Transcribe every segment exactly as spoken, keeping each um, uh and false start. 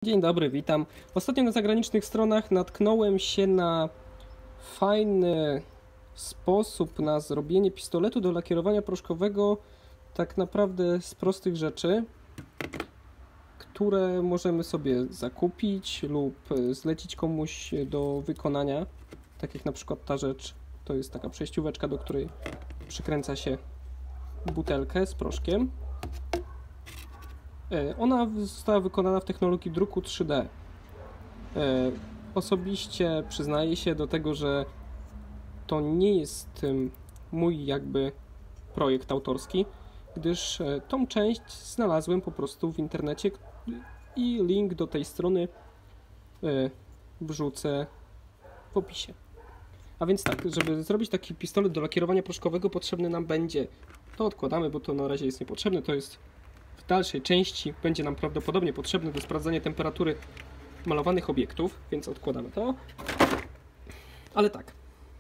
Dzień dobry, witam. Ostatnio na zagranicznych stronach natknąłem się na fajny sposób na zrobienie pistoletu do lakierowania proszkowego, tak naprawdę z prostych rzeczy, które możemy sobie zakupić lub zlecić komuś do wykonania. Tak jak na przykład ta rzecz, to jest taka przejścióweczka, do której przykręca się butelkę z proszkiem. Ona została wykonana w technologii druku trzy D. Osobiście przyznaję się do tego, że to nie jest mój jakby projekt autorski, gdyż tą część znalazłem po prostu w internecie i link do tej strony wrzucę w opisie. A więc tak, żeby zrobić taki pistolet do lakierowania proszkowego, potrzebny nam będzie, to odkładamy, bo to na razie jest niepotrzebne, to jest w dalszej części, będzie nam prawdopodobnie potrzebne do sprawdzania temperatury malowanych obiektów, więc odkładamy to. Ale tak,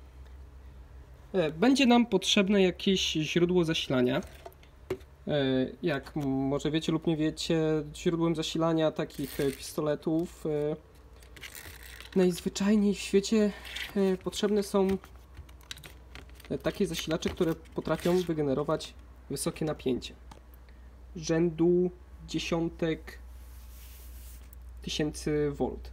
będzie nam potrzebne jakieś źródło zasilania. Jak może wiecie lub nie wiecie, źródłem zasilania takich pistoletów najzwyczajniej w świecie potrzebne są takie zasilacze, które potrafią wygenerować wysokie napięcie rzędu dziesiątek tysięcy wolt.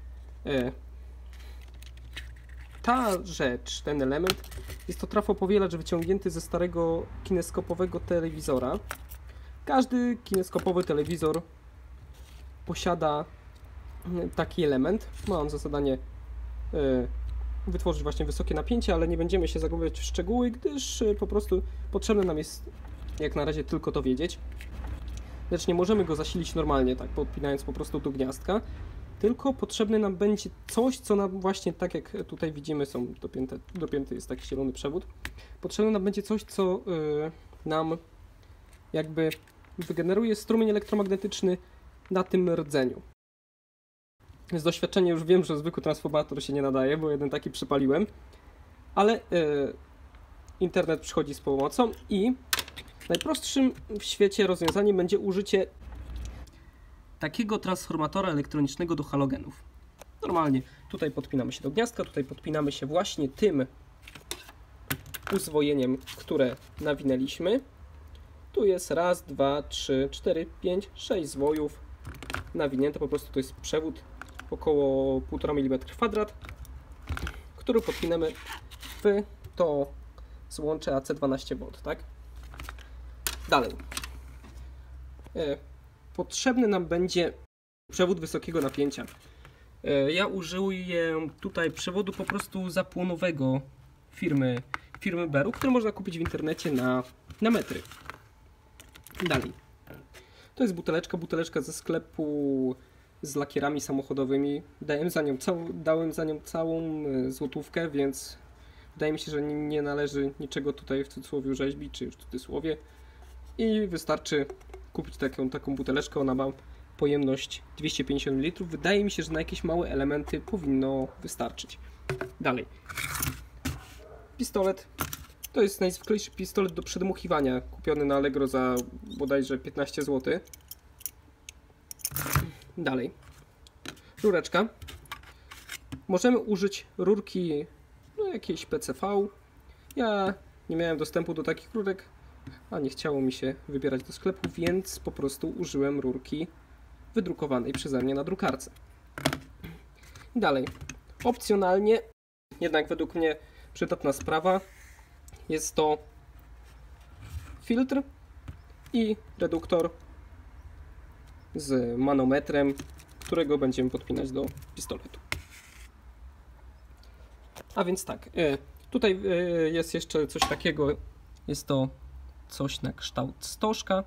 Ta rzecz, ten element, jest to trafopowielacz wyciągnięty ze starego kineskopowego telewizora. Każdy kineskopowy telewizor posiada taki element. Ma on za zadanie wytworzyć właśnie wysokie napięcie, ale nie będziemy się zagłębiać w szczegóły, gdyż po prostu potrzebne nam jest jak na razie tylko to wiedzieć. Lecz nie możemy go zasilić normalnie, tak podpinając po prostu do gniazdka, tylko potrzebne nam będzie coś, co nam właśnie, tak jak tutaj widzimy, są dopięte, dopięty jest taki zielony przewód. Potrzebne nam będzie coś, co yy, nam jakby wygeneruje strumień elektromagnetyczny na tym rdzeniu. Z doświadczenia już wiem, że zwykły transformator się nie nadaje, bo jeden taki przypaliłem, ale yy, internet przychodzi z pomocą i najprostszym w świecie rozwiązaniem będzie użycie takiego transformatora elektronicznego do halogenów. Normalnie tutaj podpinamy się do gniazdka, tutaj podpinamy się właśnie tym uzwojeniem, które nawinęliśmy. Tu jest raz, dwa, trzy, cztery, pięć, sześć zwojów nawinięte, po prostu to jest przewód około półtora milimetra kwadrat, który podpinamy w to złącze A C dwanaście wolt, tak? Dalej. E, potrzebny nam będzie przewód wysokiego napięcia. E, ja użyję tutaj przewodu po prostu zapłonowego firmy, firmy Beru, który można kupić w internecie na, na metry. Dalej. To jest buteleczka, buteleczka ze sklepu z lakierami samochodowymi. Dałem za nią, cał, dałem za nią całą złotówkę, więc wydaje mi się, że nie, nie należy niczego tutaj w cudzysłowie rzeźbić, czy w cudzysłowie. I wystarczy kupić taką, taką buteleczkę, ona ma pojemność dwieście pięćdziesiąt mililitrów. Wydaje mi się, że na jakieś małe elementy powinno wystarczyć. Dalej. Pistolet. To jest najzwyklejszy pistolet do przedmuchiwania, kupiony na Allegro za bodajże piętnaście złotych. Dalej. Rureczka. Możemy użyć rurki no, jakiejś P C V. Ja nie miałem dostępu do takich rurek, a nie chciało mi się wybierać do sklepu, więc po prostu użyłem rurki wydrukowanej przeze mnie na drukarce. Dalej, opcjonalnie, jednak według mnie przydatna sprawa, jest to filtr i reduktor z manometrem, którego będziemy podpinać do pistoletu. A więc tak, tutaj jest jeszcze coś takiego, jest to coś na kształt stożka.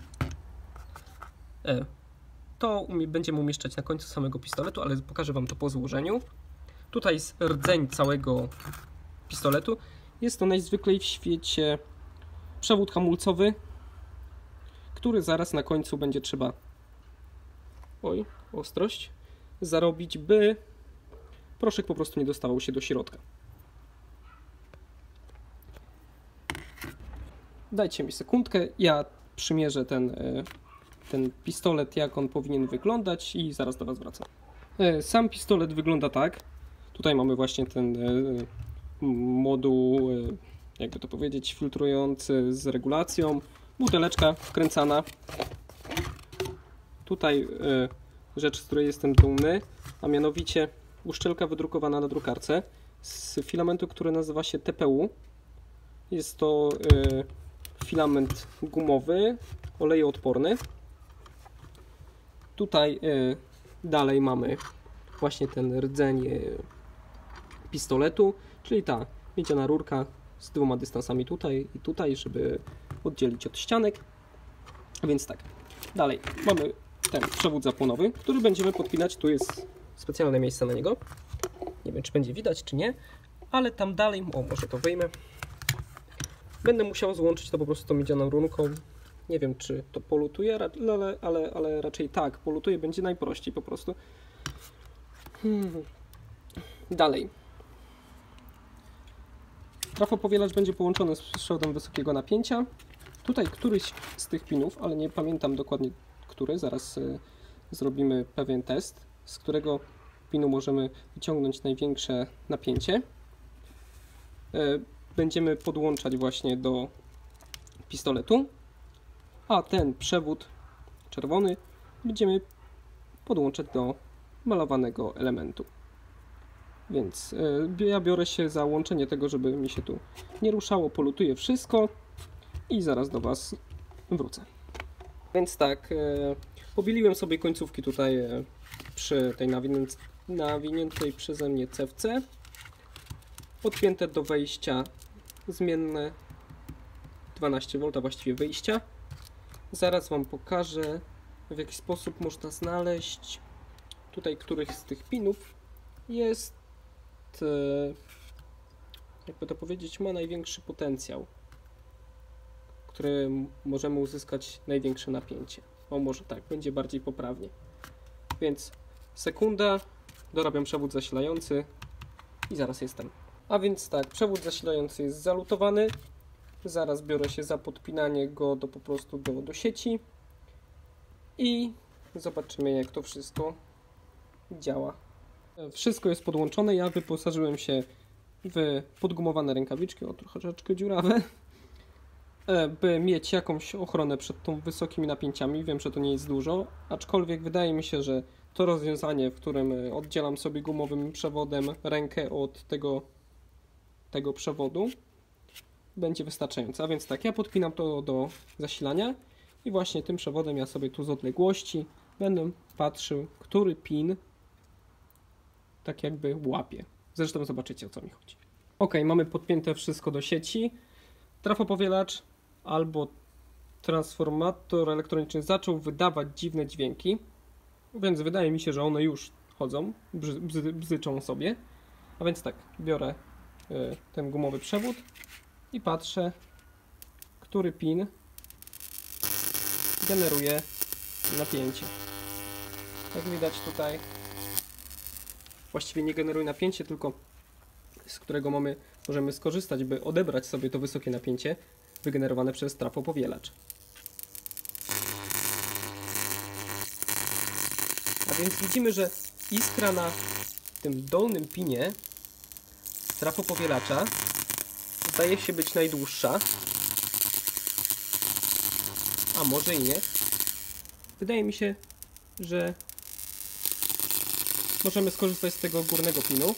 To będziemy umieszczać na końcu samego pistoletu, ale pokażę Wam to po złożeniu. Tutaj jest rdzeń całego pistoletu. Jest to najzwyklej w świecie przewód hamulcowy, który zaraz na końcu będzie trzeba oj, ostrość zarobić, by proszek po prostu nie dostawał się do środka. Dajcie mi sekundkę, ja przymierzę ten ten pistolet, jak on powinien wyglądać i zaraz do Was wracam. Sam pistolet wygląda tak. Tutaj mamy właśnie ten moduł, jakby to powiedzieć, filtrujący z regulacją. Buteleczka wkręcana. Tutaj rzecz, z której jestem dumny, a mianowicie uszczelka wydrukowana na drukarce z filamentu, który nazywa się T P U. Jest to filament gumowy, olejoodporny. Tutaj dalej mamy właśnie ten rdzeń pistoletu, czyli ta miedziana rurka z dwoma dystansami tutaj i tutaj, żeby oddzielić od ścianek. A więc tak, dalej mamy ten przewód zapłonowy, który będziemy podpinać. Tu jest specjalne miejsce na niego. Nie wiem, czy będzie widać, czy nie, ale tam dalej, o, może to wyjmę. Będę musiał złączyć to po prostu tą miedzianą rurką. Nie wiem, czy to polutuje, ale, ale, ale raczej tak, polutuje, będzie najprościej po prostu. Hmm. Dalej. Trafopowielacz będzie połączony z przewodem wysokiego napięcia. Tutaj któryś z tych pinów, ale nie pamiętam dokładnie który, zaraz y, zrobimy pewien test, z którego pinu możemy wyciągnąć największe napięcie. Y, będziemy podłączać właśnie do pistoletu, a ten przewód czerwony będziemy podłączać do malowanego elementu. Więc y, ja biorę się za łączenie tego, żeby mi się tu nie ruszało, polutuję wszystko i zaraz do Was wrócę. Więc tak, y, pobieliłem sobie końcówki tutaj y, przy tej nawinięc nawiniętej przeze mnie cewce. Podpięte do wejścia zmienne dwanaście wolt, a właściwie wyjścia. Zaraz Wam pokażę, w jaki sposób można znaleźć tutaj których z tych pinów jest, jakby to powiedzieć, ma największy potencjał, który możemy uzyskać największe napięcie. O, może tak, będzie bardziej poprawnie. Więc sekunda, dorabiam przewód zasilający i zaraz jestem. A więc tak, przewód zasilający jest zalutowany. Zaraz biorę się za podpinanie go do po prostu do, do sieci i zobaczymy, jak to wszystko działa. Wszystko jest podłączone. Ja wyposażyłem się w podgumowane rękawiczki, o troszeczkę dziurawe, by mieć jakąś ochronę przed tą wysokimi napięciami. Wiem, że to nie jest dużo, aczkolwiek wydaje mi się, że to rozwiązanie, w którym oddzielam sobie gumowym przewodem rękę od tego, tego przewodu, będzie wystarczające. A więc tak, ja podpinam to do zasilania i właśnie tym przewodem ja sobie tu z odległości będę patrzył, który pin tak jakby łapie. Zresztą zobaczycie, o co mi chodzi. Ok, mamy podpięte wszystko do sieci. Trafopowielacz albo transformator elektroniczny zaczął wydawać dziwne dźwięki, więc wydaje mi się, że one już chodzą, bzy, bzy, bzyczą sobie. A więc tak, biorę y, ten gumowy przewód i patrzę, który pin generuje napięcie. Jak widać tutaj, właściwie nie generuje napięcie, tylko z którego mamy, możemy skorzystać, by odebrać sobie to wysokie napięcie wygenerowane przez trafopowielacz. A więc widzimy, że iskra na tym dolnym pinie trafopowielacza zdaje się być najdłuższa, a może i nie. Wydaje mi się, że możemy skorzystać z tego górnego pinu.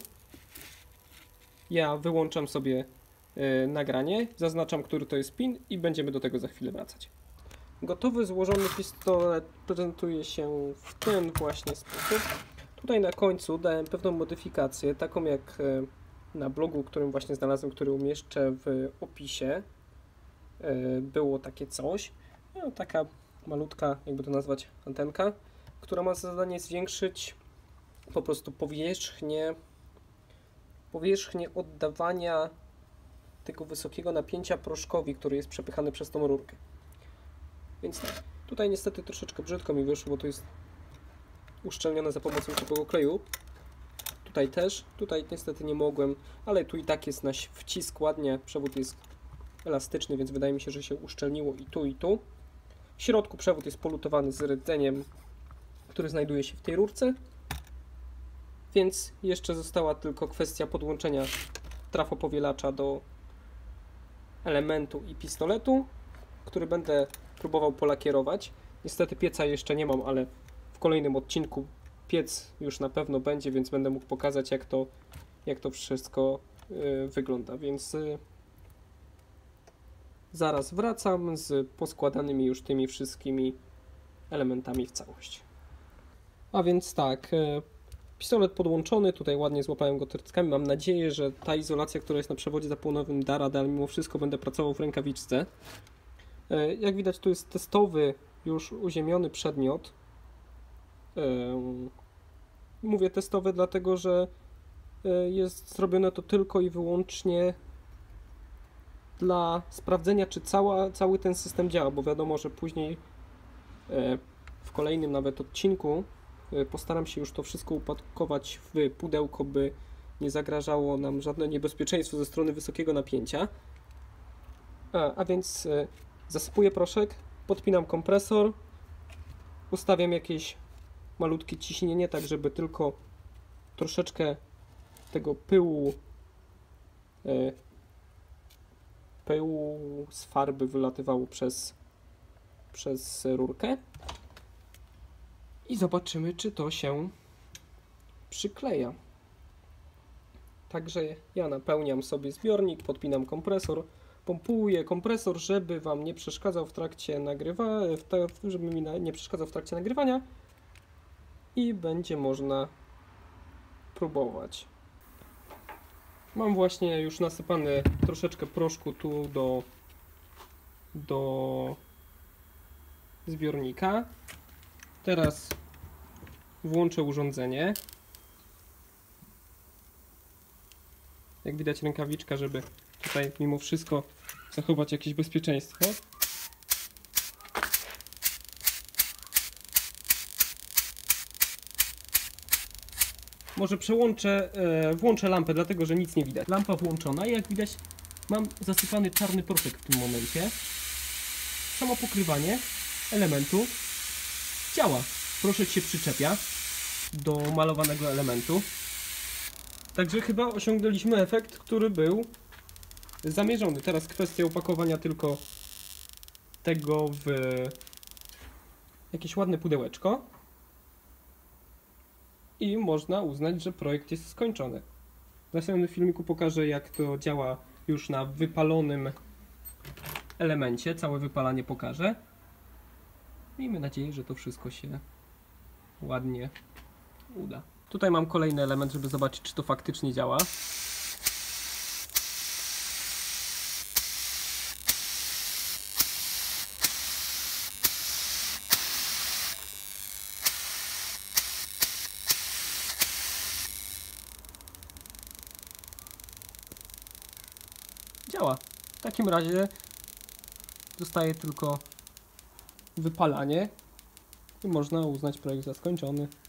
Ja wyłączam sobie y, nagranie, zaznaczam, który to jest pin i będziemy do tego za chwilę wracać. Gotowy, złożony pistolet prezentuje się w ten właśnie sposób. Tutaj na końcu dałem pewną modyfikację, taką jak y, na blogu, którym właśnie znalazłem, który umieszczę w opisie. Y, było takie coś. No, taka malutka, jakby to nazwać, antenka, która ma za zadanie zwiększyć po prostu powierzchnię powierzchnię oddawania tego wysokiego napięcia proszkowi, który jest przepychany przez tą rurkę. Więc tak, tutaj niestety troszeczkę brzydko mi wyszło, bo to jest uszczelnione za pomocą ciepłego kleju. Tutaj też, tutaj niestety nie mogłem, ale tu i tak jest na wcisk ładnie, przewód jest elastyczny, więc wydaje mi się, że się uszczelniło i tu, i tu. W środku przewód jest polutowany z rdzeniem, który znajduje się w tej rurce. Więc jeszcze została tylko kwestia podłączenia trafopowielacza do elementu i pistoletu, który będę próbował polakierować. Niestety pieca jeszcze nie mam, ale w kolejnym odcinku piec już na pewno będzie, więc będę mógł pokazać, jak to, jak to wszystko yy, wygląda. Więc yy, zaraz wracam z poskładanymi już tymi wszystkimi elementami w całość. A więc tak, yy, pistolet podłączony, tutaj ładnie złapałem go tryckami. Mam nadzieję, że ta izolacja, która jest na przewodzie zapłonowym, da radę, ale mimo wszystko będę pracował w rękawiczce. Yy, jak widać, tu jest testowy, już uziemiony przedmiot. Yy, mówię testowy, dlatego że yy, jest zrobione to tylko i wyłącznie dla sprawdzenia, czy cała, cały ten system działa, bo wiadomo, że później yy, w kolejnym nawet odcinku yy, postaram się już to wszystko upakować w pudełko, by nie zagrażało nam żadne niebezpieczeństwo ze strony wysokiego napięcia. A, a więc yy, zasypuję proszek, podpinam kompresor, ustawiam jakieś malutkie ciśnienie, tak żeby tylko troszeczkę tego pyłu yy, pyłu z farby wylatywało przez, przez rurkę i zobaczymy, czy to się przykleja. Także ja napełniam sobie zbiornik, podpinam kompresor, pompuję kompresor, żeby Wam nie przeszkadzał w trakcie nagrywania, żeby mi nie przeszkadzał w trakcie nagrywania i będzie można próbować. Mam właśnie już nasypany troszeczkę proszku tu do, do zbiornika. Teraz włączę urządzenie. Jak widać, rękawiczka, żeby tutaj mimo wszystko zachować jakieś bezpieczeństwo. Może przełączę, e, włączę lampę, dlatego że nic nie widać. Lampa włączona i jak widać, mam zasypany czarny proszek w tym momencie. Samo pokrywanie elementu działa. Proszek się przyczepia do malowanego elementu. Także chyba osiągnęliśmy efekt, który był zamierzony. Teraz kwestia opakowania tylko tego w jakieś ładne pudełeczko i można uznać, że projekt jest skończony. W następnym filmiku pokażę, jak to działa już na wypalonym elemencie. Całe wypalanie pokażę. Miejmy nadzieję, że to wszystko się ładnie uda. Tutaj mam kolejny element, żeby zobaczyć, czy to faktycznie działa. Działa. W takim razie zostaje tylko wypalanie i można uznać projekt za skończony.